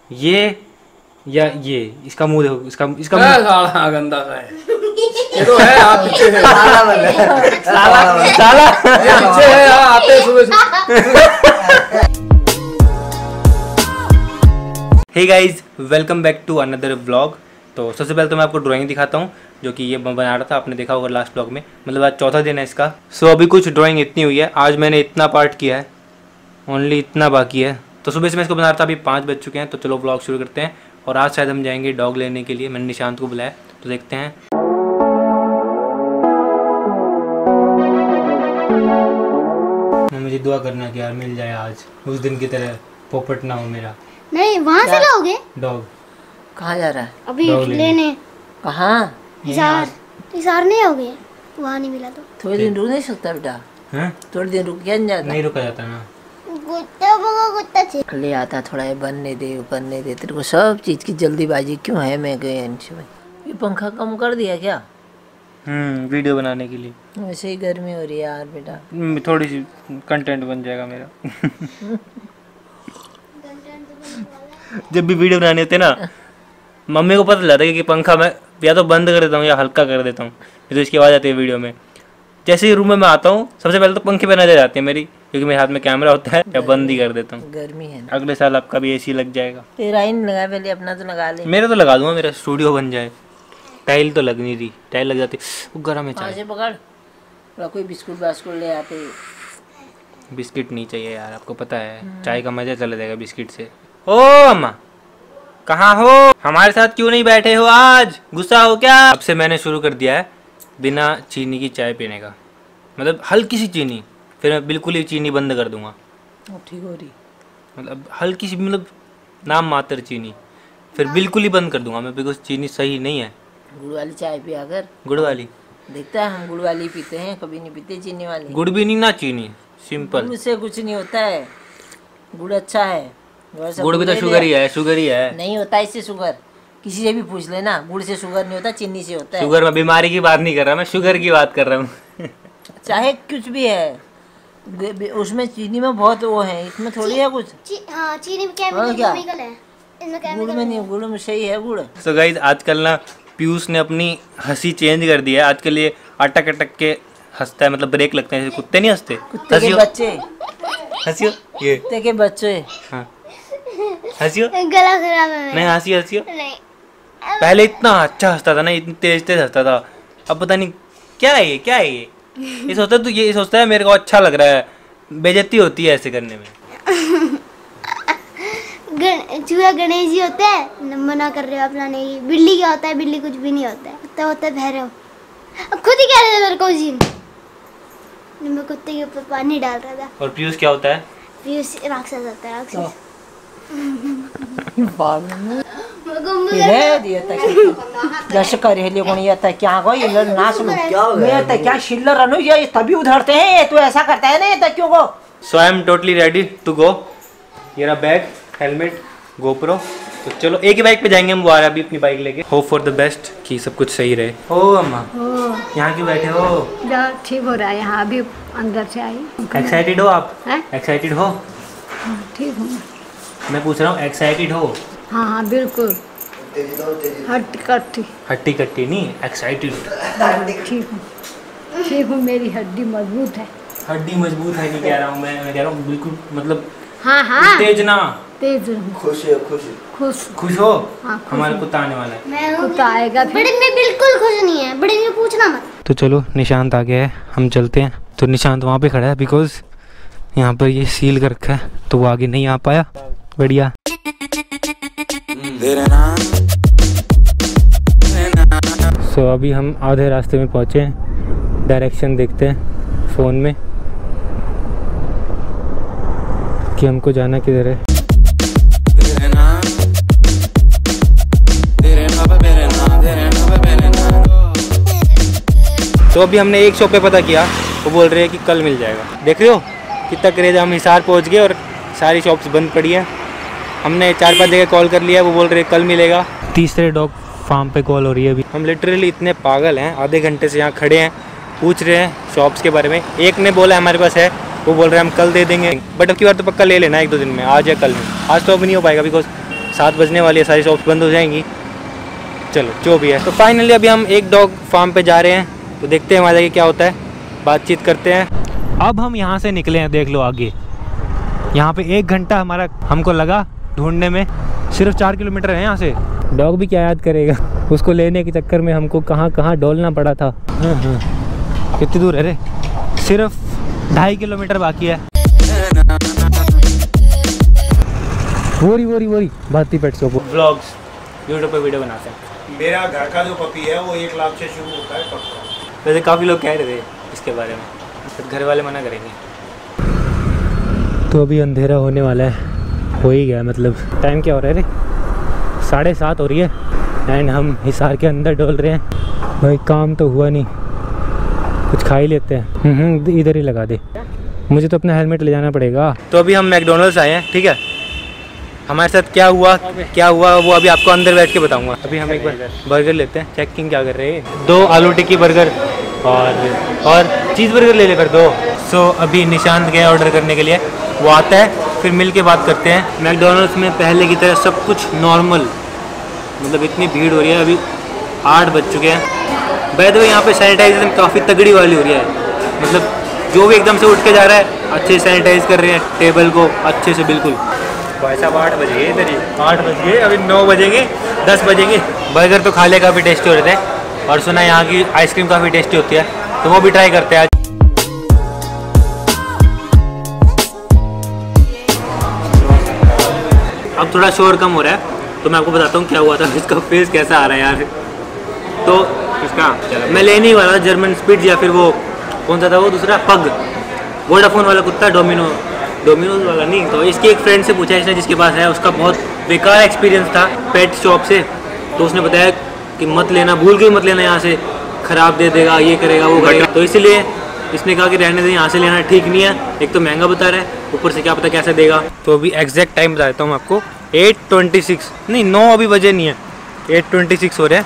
ये या ये, इसका मुंह देखो, इसका मुंह गंदा सा है। ये तो है आप पीछे है। साला ये पीछे है आते सुबह। Hey guys, welcome back to another vlog. तो सबसे पहले तो मैं आपको ड्राइंग दिखाता हूँ जो कि ये बना रहा था, आपने देखा होगा लास्ट व्लॉग में। मतलब आज चौथा दिन है इसका। सो अभी कुछ ड्राइंग इतनी हुई है, आज मैंने इतना पार्ट किया है, ओनली इतना बाकी है। तो सुबह से मैं इसको बना रहा था, अभी 5 बज चुके हैं। तो चलो व्लॉग शुरू करते हैं। और आज शायद हम जाएंगे डॉग लेने के लिए, मैंने निशांत को बुलाया, तो देखते हैं। मुझे दुआ करना कि यार मिल जाए आज, उस दिन की तरह पोपट ना हो मेरा। नहीं, वहाँ से लाओगे डॉग? कहाँ जा रहा है अभी लेने? कहाँ? हिसार नहीं आओगे? वहाँ नहीं मिला तो थोड़े दिन रुक नहीं सकता बेटा? हैं? थोड़े दिन रुक नहीं जाता? नहीं रुका जाता ना। कुत्ता ले आता थोड़ा, ये बनने दे बनने दे, तेरे को सब चीज की जल्दीबाजी क्यों है? मैं गए ये पंखा कम कर दिया क्या? वीडियो बनाने के लिए। वैसे ही गर्मी हो रही है यार बेटा। थोड़ी सी कंटेंट बन जाएगा मेरा। जब भी वीडियो बनाने होते ना, मम्मी को पता चलता है कि पंखा मैं या तो बंद कर देता हूँ या हल्का कर देता हूँ, तो इसकी आवाज़ आती है वीडियो में। जैसे ही रूम में मैं आता हूँ, सबसे पहले तो पंखे पे नजर जाती है मेरी, क्योंकि मेरे हाथ में कैमरा होता है, या बंद ही कर देता हूँ। गर्मी है ना। अगले साल आपका भी एसी लग जाएगा। तेरा ही नहीं लगा, पहले अपना तो लगा ले। मेरा तो लगा दूंगा, मेरा स्टूडियो बन जाए। टाइल तो लग नहीं रही, टाइल लग जाती, वो गर्म है। चाय से पकड़, थोड़ा कोई बिस्कुट बास्कुट ले आते। बिस्किट नहीं चाहिए यार, आपको पता है चाय का मजा चला जाएगा बिस्किट से। ओ अम्मा, कहाँ हो? हमारे साथ क्यों नहीं बैठे हो आज? गुस्सा हो क्या? अब से मैंने शुरू कर दिया है बिना चीनी की चाय पीने का, मतलब हल्की सी चीनी, फिर मैं बिल्कुल ही चीनी बंद कर दूंगा। ठीक हो रही, मतलब हल्की सी, मतलब नाम मात्र चीनी, फिर बिल्कुल ही बंद कर दूंगा मैं, बिकॉज चीनी सही नहीं है। गुड़ वाली चाय पिया कर। गुड़ वाली? देखता है हम गुड़ वाली पीते हैं, कभी नहीं पीते चीनी वाली। गुड़ भी नहीं ना चीनी, सिंपल। गुड़ से कुछ नहीं होता है, गुड़ अच्छा है। गुड़ भी तो शुगर ही है, शुगर ही है। नहीं होता इससे शुगर, किसी से भी पूछ लेना, गुड़ से शुगर नहीं होता, चीनी से होता है। शुगर, मैं बीमारी की बात नहीं कर रहा, मैं शुगर की बात कर रहा हूँ। चाहे कुछ भी है, उसमें चीनी में बहुत वो है, इसमें थोड़ी है कुछ। हाँ, चीनी में केमिकल है, इसमें केमिकल गुड़ में नहीं, गुड़ में सही है गुड़। सो गाइस, आजकल ना पीयूष ने अपनी हंसी चेंज कर दिया है। आजकल ये अटक अटक के हंसता है, मतलब ब्रेक लगते हैं जैसे कुत्ते नहीं हंसते। कुत्ते के बच्चे, हंसियो, ये कुत्ते के बच्चे। हाँ, हंसियो, गला खराब है। नहीं हंसी, हंसियो। नहीं, पहले इतना अच्छा हंसता था ना, इतनी तेज तेज हंसता था, अब पता नहीं क्या है ये, क्या है ये सोचता है, तो ये सोचता है मेरे को अच्छा लग रहा है। बेइज्जती होती है ऐसे करने में। चूहा गणेश जी होते हैं, मना कर रहे हो अपना नहीं। बिल्ली क्या होता है? बिल्ली कुछ भी नहीं होता है, कुत्ता होता है भैरव। अब खुद ही कह रहे थे मेरे को उस दिन, मैं कुत्ते के ऊपर पानी डाल रहा था। और पीयूष क्या होता है? पीयूष राक्षस होता है, राक्षस। तभी उधरते हैं, तो ऐसा करता है ना तकियों को। So I am totally ready to go. ये रहा बैग, हेलमेट, गोप्रो। तो चलो एक ही बाइक पे जाएंगे हम, वो आ रहा है अभी अपनी बाइक लेके। होप फॉर द बेस्ट कि सब कुछ सही रहे। ओ अम्मा, यहाँ क्यों बैठे हो? ठीक हो रहा है यहाँ, अभी अंदर से आई। एक्साइटेड हो आप? एक्साइटेड हो? ठीक हूँ। मैं पूछ रहा हूँ एक्साइटेड हो? हाँ हाँ बिल्कुल। हट्टी कट्टी नहीं, एक्साइटेड। ठीक हूँ, मेरी हड्डी मजबूत है। हड्डी मजबूत है नहीं कह रहा हूँ मैं कह रहा हूँ बिल्कुल, मतलब हाँ हाँ तेज ना, तेज। खुश हो। हाँ, हमारा कुत्ता आने वाला है। कुत्ता आएगा। बड़े में बिल्कुल खुश नहीं है, बड़े में पूछना मत। तो चलो निशांत आ गया है, हम चलते हैं। तो निशांत वहाँ पे खड़ा है, बिकॉज यहाँ पर ये सील कर रखा है, तो वो आगे नहीं आ पाया। बढ़िया। सो अभी हम आधे रास्ते में पहुँचे हैं, डायरेक्शन देखते हैं फ़ोन में कि हमको जाना किधर है। तो अभी हमने एक शॉप पे पता किया, वो बोल रहे हैं कि कल मिल जाएगा। देख रहे हो कितना क्रेज, हम हिसार पहुंच गए और सारी शॉप्स बंद पड़ी है। हमने 4-5 जगह कॉल कर लिया, वो बोल रहे हैं कल मिलेगा। तीसरे डॉग फार्म पे कॉल हो रही है अभी। हम लिटरली इतने पागल हैं, आधे घंटे से यहाँ खड़े हैं, पूछ रहे हैं शॉप्स के बारे में। एक ने बोला हमारे पास है, वो बोल रहे हैं हम कल दे देंगे, बट अब की बार तो पक्का ले लेना 1-2 दिन में, आज या कल में। आज तो अब नहीं हो पाएगा बिकॉज 7 बजने वाली है, सारी शॉप्स बंद हो जाएंगी। चलो जो भी है, तो फाइनली अभी हम एक डॉग फार्म पे जा रहे हैं, तो देखते हैं वहाँ जाके क्या होता है, बातचीत करते हैं। अब हम यहाँ से निकले हैं, देख लो आगे। यहाँ पे 1 घंटा हमको लगा ढूंढने में, सिर्फ 4 किलोमीटर है यहाँ से। डॉग भी क्या याद करेगा, उसको लेने के चक्कर में हमको कहाँ कहाँ डोलना पड़ा था। कितनी दूर है रे, सिर्फ 2.5 किलोमीटर बाकी है। वोरी Bharti pet shop vlogs YouTube पे वीडियो बनाते हैं। मेरा घर का जो पपी है वो 1 लाख से शुरू होता है पक्का। वैसे काफ़ी लोग कह रहे थे इसके बारे में, तो घर वाले मना करेंगे। तो अभी अंधेरा होने वाला है, हो ही गया, मतलब टाइम क्या हो रहा है रे, 7:30 हो रही है एंड हम हिसार के अंदर डोल रहे हैं। भाई काम तो हुआ नहीं, कुछ खा ही लेते हैं। इधर ही लगा दे, मुझे तो अपना हेलमेट ले जाना पड़ेगा। तो अभी हम मैकडोनल्ड्स आए हैं, ठीक है। हमारे साथ क्या हुआ वो अभी आपको अंदर बैठ के बताऊंगा। अभी हम एक बार बर्गर लेते हैं। चेकिंग क्या कर रहे हैं, 2 आलू टिक्की बर्गर और चीज़ बर्गर ले फिर 2। सो अभी निशांत गया ऑर्डर करने के लिए, वो आता है फिर मिल के बात करते हैं। मैकडोनल्ड्स में पहले की तरह सब कुछ नॉर्मल, मतलब इतनी भीड़ हो रही है। अभी 8 बज चुके हैं। बाय द वे यहाँ पे सैनिटाइजेशन काफ़ी तगड़ी वाली हो रही है, मतलब जो भी एकदम से उठ के जा रहा है अच्छे से सैनिटाइज कर रहे हैं टेबल को अच्छे से, बिल्कुल। भाई साहब 8 बज गए, इधर ही 8 बज गए, अभी 9 बजेंगे 10 बजेंगे। बर्गर तो खाने काफ़ी टेस्टी हो रहे थे, और सुना यहाँ की आइसक्रीम काफ़ी टेस्टी होती है, तो वो भी ट्राई करते हैं आज। अब थोड़ा शोर कम हो रहा है, तो मैं आपको बताता हूँ क्या हुआ था। इसका फेस कैसा आ रहा है यार। तो इसका मैं लेने ही वाला था जर्मन स्पिट्ज, या फिर वो कौन सा था वो दूसरा, पग, वोडाफोन वाला कुत्ता, डोमिनोज वाला नहीं। तो इसके एक फ्रेंड से पूछा इसने जिसके पास है, उसका बहुत बेकार एक्सपीरियंस था पेट शॉप से। तो उसने बताया कि मत लेना, भूल के मत लेना, यहाँ से ख़राब दे देगा, ये करेगा वो करेगा। तो इसलिए इसने कहा कि रहने दें, यहाँ से लेना ठीक नहीं है, एक तो महंगा बता रहा है, ऊपर से क्या पता कैसे देगा। तो अभी एग्जैक्ट टाइम बताता हूँ आपको, 8:26 नहीं 9 अभी बजे नहीं है, 8:26 हो रहे हैं।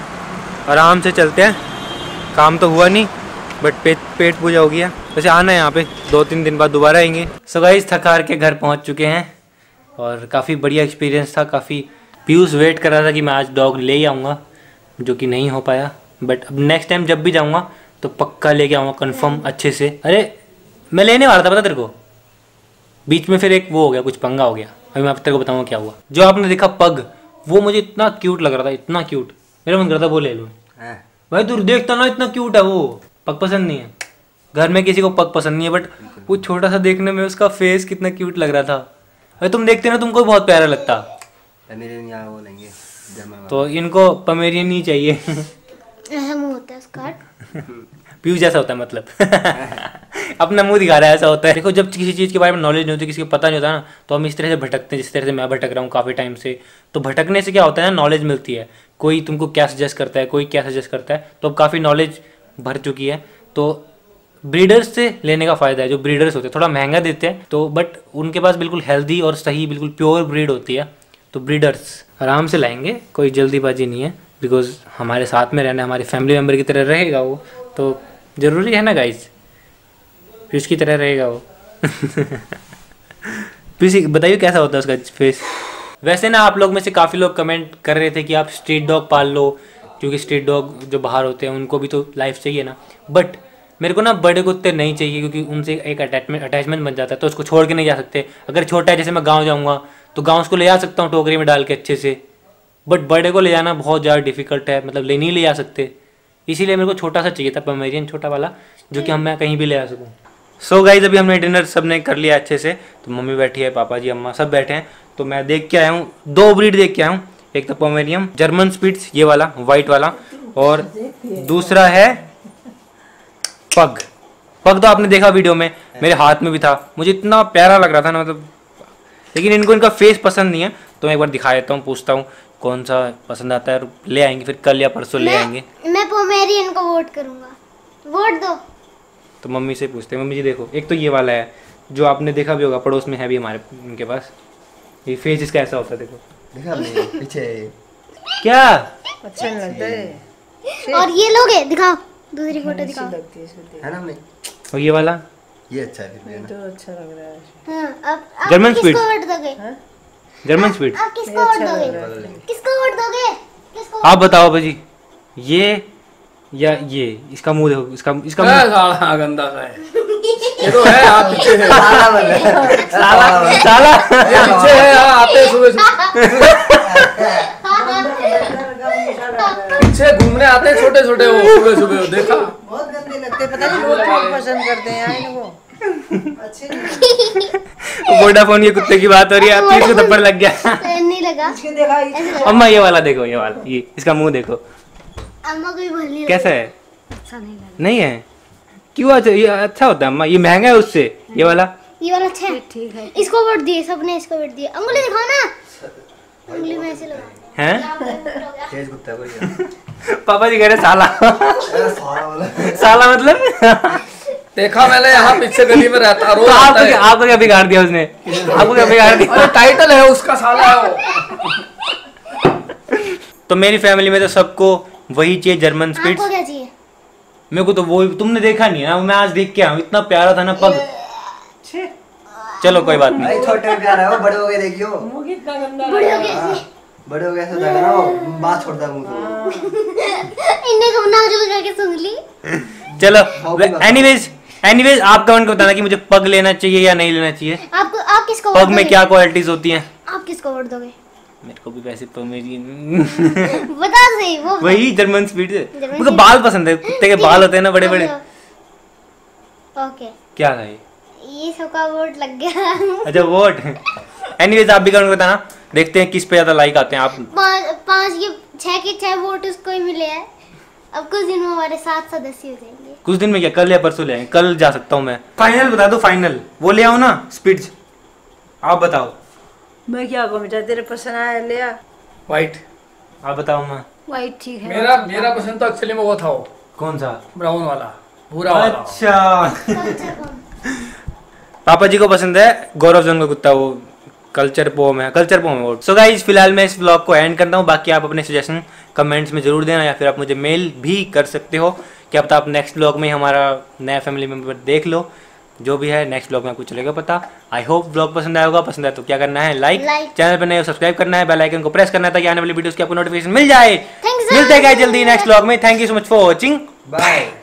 आराम से चलते हैं, काम तो हुआ नहीं बट पेट पूजा हो गया। वैसे आना है यहाँ पे 2-3 दिन बाद दोबारा आएंगे। सो गाइस थक हार के घर पहुँच चुके हैं, और काफ़ी बढ़िया एक्सपीरियंस था। काफ़ी पीयूष वेट कर रहा था कि मैं आज डॉग ले ही आऊँगा, जो कि नहीं हो पाया। बट अब नेक्स्ट टाइम जब भी जाऊँगा तो पक्का लेके आऊँगा कंफर्म अच्छे से। अरे मैं लेने वाला था, पता तेरे को, बीच में फिर एक वो हो गया, कुछ पंगा हो गया। अभी मैं तेरे को बताऊँगा क्या हुआ। जो आपने देखा पग, वो मुझे इतना क्यूट लग रहा था, इतना क्यूट, मेरा मन करता वो ले लूँ। भाई तू देखता ना, इतना क्यूट है वो। पग पसंद नहीं है, घर में किसी को पग पसंद नहीं है, बट वो छोटा सा देखने में उसका फेस कितना क्यूट लग रहा था। अरे तुम देखते ना, तुमको बहुत प्यारा लगता। वो लेंगे तो इनको पमेरियन नहीं चाहिए। ऐसा मुंह होता है इसका, पीयूष जैसा होता है, मतलब अपना मुंह दिखा रहा है, ऐसा होता है। देखो जब किसी चीज़ के बारे में नॉलेज नहीं होती, किसी को पता नहीं होता ना, तो हम इस तरह से भटकते हैं, जिस तरह से मैं भटक रहा हूँ काफ़ी टाइम से। तो भटकने से क्या होता है ना, नॉलेज मिलती है। कोई तुमको क्या सजेस्ट करता है, कोई क्या सजेस्ट करता है, तो अब काफ़ी नॉलेज भर चुकी है। तो ब्रीडर्स से लेने का फ़ायदा है। जो ब्रीडर्स होते हैं थोड़ा महंगा देते हैं, तो बट उनके पास बिल्कुल हेल्दी और सही बिल्कुल प्योर ब्रीड होती है। तो ब्रीडर्स आराम से लाएंगे, कोई जल्दीबाजी नहीं है, बिकॉज हमारे साथ में रहना, हमारी फैमिली मेम्बर की तरह रहेगा वो, तो ज़रूरी है ना गाइज, फिश की तरह रहेगा वो। फिश बताइए कैसा होता है उसका फेस। वैसे ना आप लोग में से काफ़ी लोग कमेंट कर रहे थे कि आप स्ट्रीट डॉग पाल लो, क्योंकि स्ट्रीट डॉग जो बाहर होते हैं उनको भी तो लाइफ चाहिए ना। बट मेरे को ना बड़े कुत्ते नहीं चाहिए, क्योंकि उनसे एक अटैचमेंट बन जाता है, तो उसको छोड़ के नहीं जा सकते। अगर छोटा है, जैसे मैं गांव जाऊंगा तो गांव उसको ले जा सकता हूँ टोकरी में डाल के अच्छे से, बट बड़े को ले जाना बहुत ज़्यादा डिफिकल्ट है, मतलब ले नहीं ले जा सकते। इसीलिए मेरे को छोटा सा चाहिए था, पमेरियन छोटा वाला, जो कि मैं कहीं भी ले आ सकूँ। सो गाइज अभी हमने डिनर सब ने कर लिया अच्छे से, तो मम्मी बैठी है, पापा जी, अम्मा सब बैठे हैं। तो मैं देख के आया हूँ, 2 ब्रीड देख के आया हूँ। एक तो पोमेरियन जर्मन स्पिट्स, ये वाला वाइट वाला, और दूसरा है पग। पग तो आपने देखा वीडियो में, मेरे हाथ में भी था, मुझे इतना प्यारा लग रहा था ना, मतलब। लेकिन इनको इनका फेस पसंद नहीं है, तो मैं एक बार दिखा देता हूँ, पूछता हूँ कौन सा पसंद आता है, और ले आएंगे फिर कल या परसों ले आएंगे। मैं पोमेरियन को वोट करूँगा, वोट दो। तो मम्मी से पूछते हैं। मम्मी जी देखो, एक तो ये वाला है जो आपने देखा भी होगा, पड़ोस में है भी हमारे उनके पास। ये फेस इसका ऐसा होता है, देखो देखा आपने पीछे क्या अच्छा नहीं लगता है। और ये लोग है, दिखाओ दूसरी फोटो दिखाओ। है ना हमने, और ये वाला, ये अच्छा है फिर तो अच्छा लग रहा है। हाँ, अब जर्मन किसको स्पिट्स। वोट दोगे? German Spitz. आप किसको वोट दोगे? किसको वोट दोगे? किसको? आप बताओ भाजी, ये या ये? इसका मुंह देखो, इसका इसका मुंह। साला गंदा सा है ये तो है। आप पीछे है, साला ये पीछे है। आते सुबह पीछे घूमने आते छोटे छोटे वो सुबह सुबह देखा। बहुत गंदे लगते, पता नहीं लोग क्यों पसंद करते हैं यार इनको। अच्छे नहीं। वोडाफोन के कुत्ते की बात हो रही है, पीठ को थप्पड़ लग गया। नहीं लगा। इसके देखा ऐसे लगा। अम्मा ये वाला देखो, ये वाला, ये इसका मुंह देखो अम्मा को भी भली कैसा है। अच्छा नहीं लगा। नहीं है क्यों? अच्छा ये अच्छा होता है अम्मा, ये महंगा है उससे। ये वाला ये वाला अच्छा है। ठीक है। इसको वोट दिए सबने, इसको वोट दिए। अंगुली दिखाओ ना, अंगुली में ऐसे लगा। हैं? तेज कुत्ता कोई पापा जी कह रहे साला। साला मतलब देखा मैंने यहाँ पीछे गली में रहता रोज तो आता है। आपको क्या बिगाड़ दिया उसने? आपको क्या बिगाड़ दिया? अरे टाइटल है उसका, साला है वो। तो मेरी फैमिली में तो सबको वही चाहिए, जर्मन स्पीड्स। आपको क्या चाहिए? मेरे को तो वो तुमने देखा नहीं है ना, मैं आज देख के आया हूँ, इतना प्यारा था ना पग। चलो कोई बात नहीं। भाई छोटे में प्यारा है वो, बड़े हो गए देखियो। बड़े हो गए ऐसे। बड़े हो गए ऐसे होता है ना, वो बात छोड़ता है मुंह से। इन्हें को नाक लगा के सुन ली। चलो एनीवेज आप कमेंट को बताना कि मुझे पग लेना चाहिए या नहीं लेना चाहिए। आप किसको पग वोट में दोगे? क्या क्वालिटीज होती हैं? आप किसको वोट दोगे? मेरे को भी वैसे तो मेरी बता सही वो। वही जर्मन स्पीड है। जर्मन मुझे स्पीड। बाल पसंद है, कुत्ते के बाल होते हैं ना बड़े बड़े। ओके, क्या था ये सबका वोट लग गया। अच्छा वोट। एनीवेज आप भी कमेंट को बताना, देखते हैं किस पे ज्यादा लाइक आते हैं। आप पाँच के 6 वोट उसको ही मिले हैं। अब कुछ दिन में हमारे 7 सदस्य हो जाएंगे। कुछ दिन में क्या, कल या परसों ले आएंगे? कल जा सकता हूँ मैं। फाइनल बता दो, फाइनल वो ले आओ ना स्पीड्स। आप बताओ। मैं क्या कहूँ बेटा, तेरे पसंद आया ले आ। व्हाइट। आप बताओ मैं। वाइट ठीक है। मेरा पसंद तो एक्चुअली में वो था, वो कौन सा? ब्राउन वाला, भूरा वाला। अच्छा पापा जी को पसंद है गौरव जंग का कुत्ता, वो कल्चर पोम है वो। सो गाइज फिलहाल मैं इस व्लॉग को एंड करता हूँ। बाकी आप अपने सजेशन कमेंट्स में जरूर देना, या फिर आप मुझे मेल भी कर सकते हो। क्या पता आप नेक्स्ट व्लॉग में हमारा नया फैमिली मेम्बर देख लो। जो भी है नेक्स्ट व्लॉग में आपको चलेगा पता। आई होप व्लॉग पसंद आया होगा। पसंद आया तो क्या करना है, लाइक, चैनल पर नए हो सब्सक्राइब करना है, बेल आइकन को प्रेस करना है ताकि आने वाली वीडियोस की आपको नोटिफिकेशन मिल जाए। मिलते हैं जल्दी नेक्स्ट व्लॉग में। Thank you so much for watching, bye.